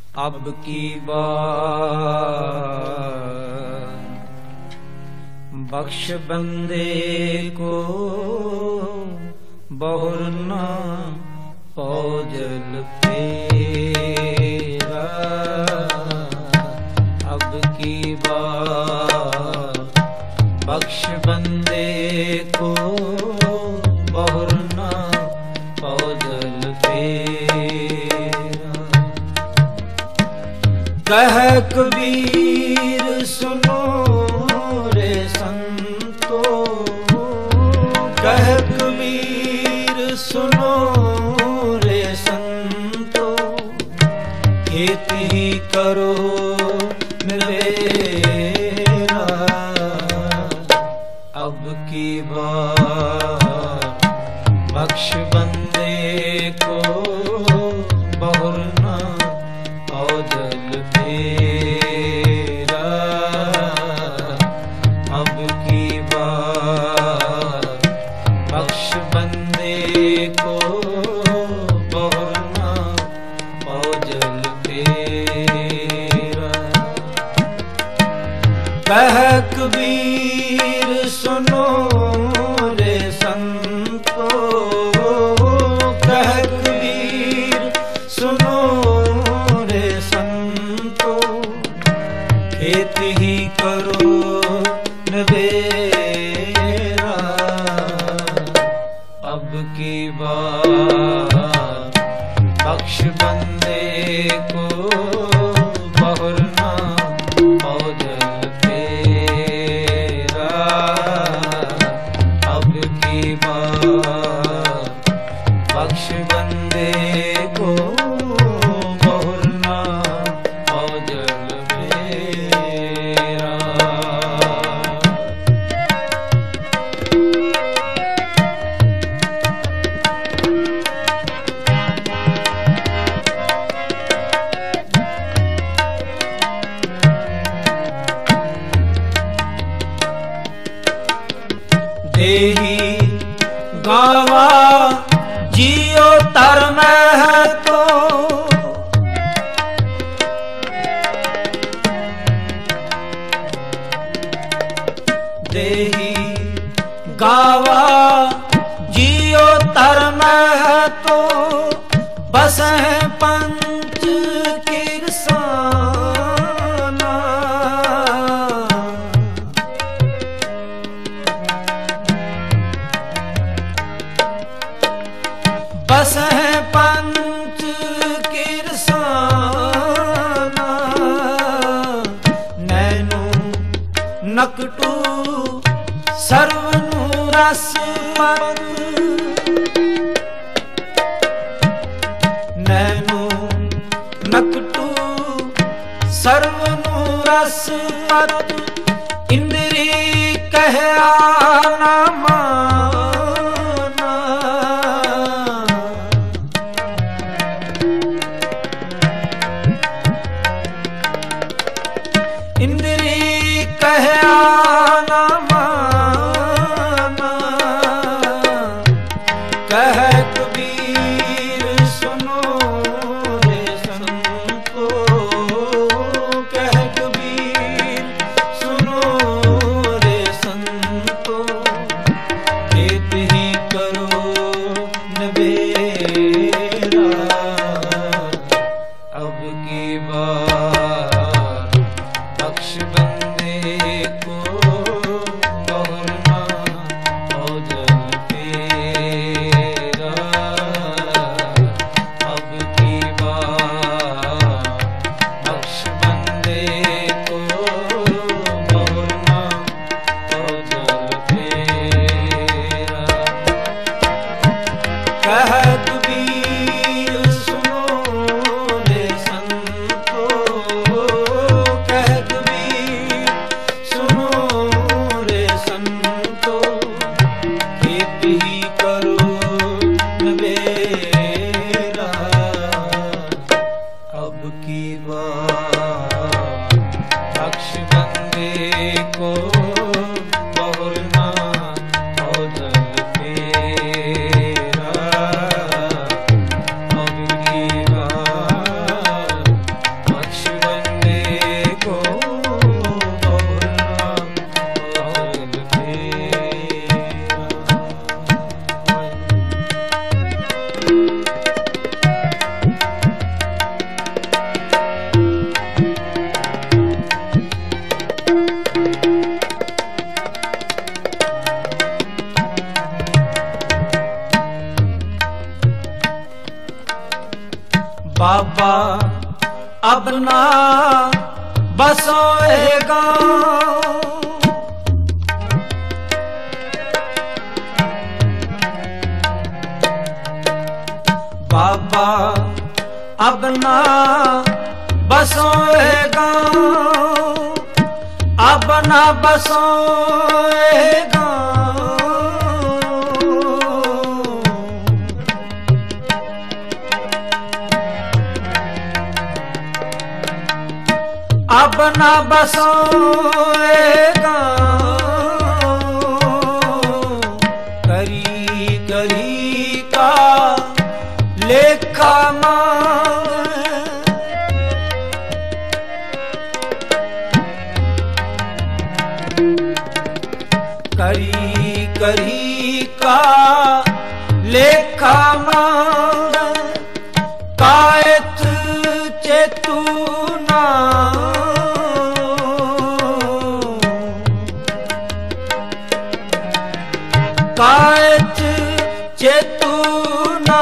अब की बार बख्श बंदे को बहुर न पौजल फेरा। अब की बार बख्श बंदे को बहुर न पौजल फेरा। कह कबीर सुनो रे संतो, कह कबीर सुनो रे संतो, खेत ही करो मेरा। अब की बार बख्श बंदे को बहुर न पौजल फेरा। अब की बार बख्श बंदे को बहुर न पौजल फेरा। कह कबीर सुनो रे संतो, कह कबीर सुनो रे संतो, खेत ही करो नवेरा। अब की बार बख्श बंदे को बहुर न पौजल फेरा। अब की बार बख्श बंदे को बहुर न पौजल फेरा। देही गावा जियो तर में है तो, देही गावा जियो तर में है तो, बस है पंच किरसाना। बस है पंच किरसाना। नैनु नकटू सर्वनु रस मत, नैनु नकटू सर्वनु रस मत, इंद्री कह आना माना। इंद्री कह आना माना। कह कबीर सुनो रे संतो, कह कबीर सुनो रे संतो, खेत ही करो नवेरा। अब की बार बख्श बंदे को बहुर न पौजल फेरा। अब की बार बख्श बंदे को बहुर न पौजल फेरा। कह कबीर सुनो रे संतो, कह कबीर सुनो रे संतो, खेत ही करो नवेरा। अब की बार बख्श बंदे को बहुर न पौजल फेरा। अब की बार अब ना बसोएगा। बाबा अब ना बसोएगा, अब ना बसोएगा। अब ना बसोएगा। करी करी का लेखा करी करी का लेखा मांग, कायत चेतुना। कायत चेतुना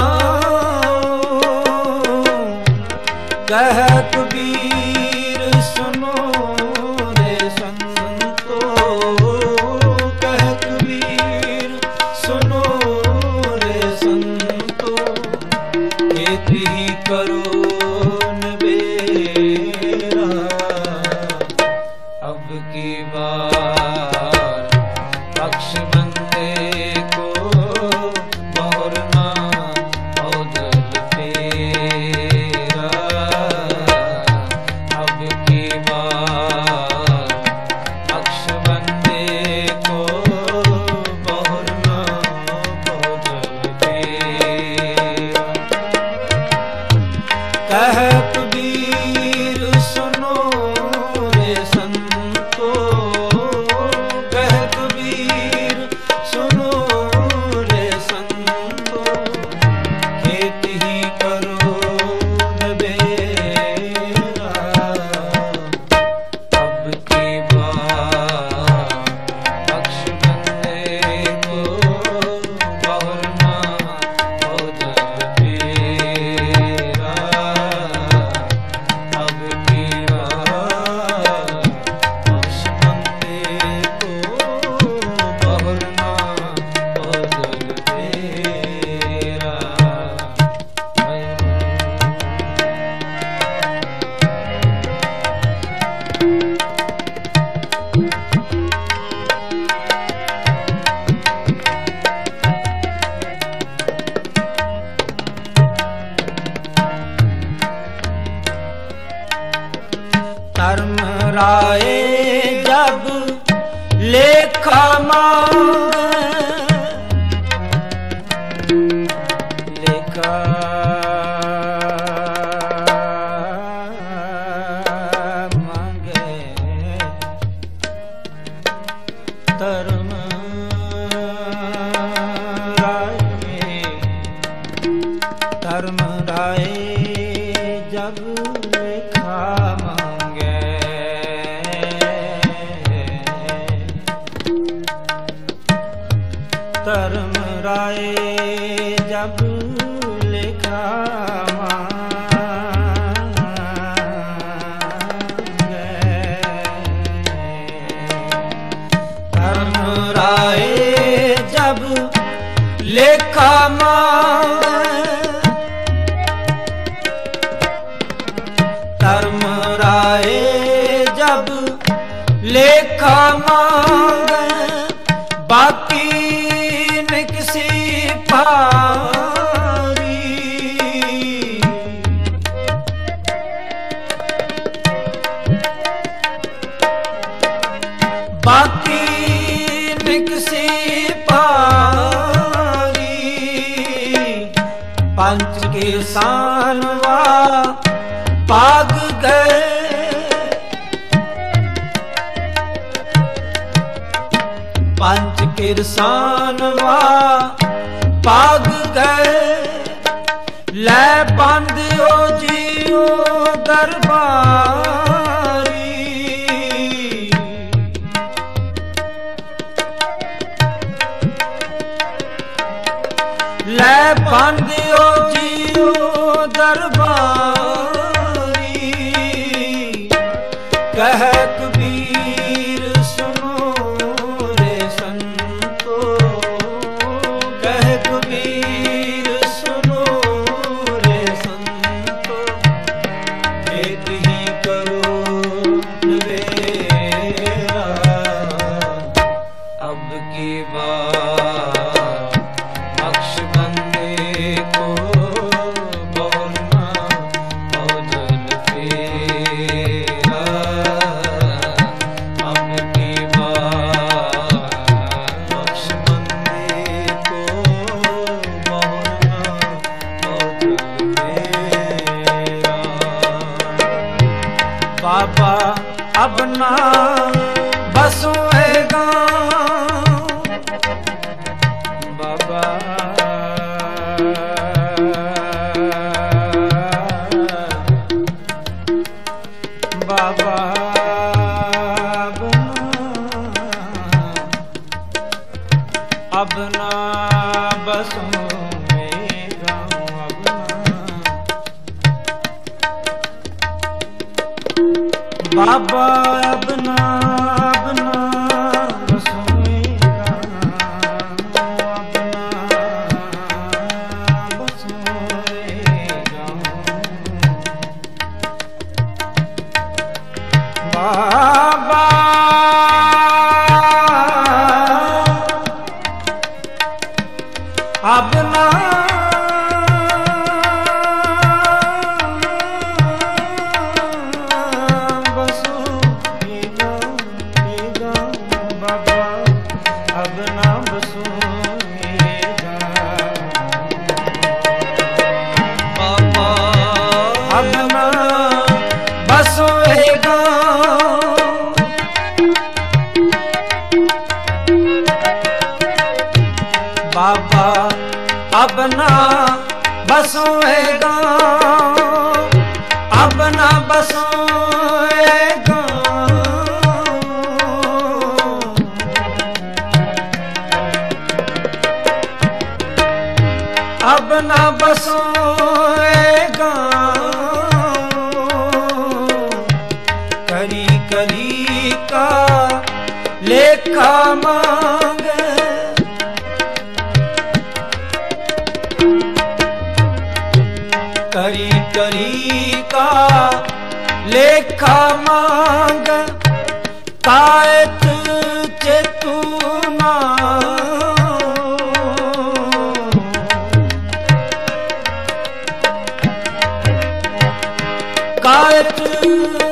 कह कबीर सुनो रे संतो। कह कबीर सुनो रे संतो, खेत ही करो नबेरा। अब की बार बख्श बंदे को बहुरना औदल फेरा। अब की बार बख्श बंदे को बहुरना औदल फेरा। कह कबीर सुनो रे संतो। कह कबीर सुनो रे संतो, खेत ही करो नबेरा। अब की बार बख्श बंदे को बहुरना औदल फेरा। अब की बार बख्श बंदे को बहुरना औदल फेरा। धर्म राय जब लेखा मांग, लेखा मांगे। धर्म राय धर्म राय जब लेखा मांगे। धर्म राय जब लेखा मांगे। धर्म राय जब लेखा मांगे। धर्म राय जब लेखा मांगे, बाकी न किसी पारी। बाकी न किसी पारी। पंच किसान वा पाग गए। पंच किरसानवा पाग गए। ले बांधियो जियो दरबारी। ले बांधियो जियो दरबारी। बाबा अब ना बसोएगा बाबा बाबा अब ना बसोएगा बाबा अब ना बसोएगा अब ना बसोएगा बाबा अब ना बसोएगा बाबा अब ना बसोएगा बाबा अब ना बसोएगा बाबा अब ना बसोएगा अब ना बसोएगा अब ना बसोएगा करी करी का लेखा मांगे करी करी का लेखा मांग तायत चेतुना कायत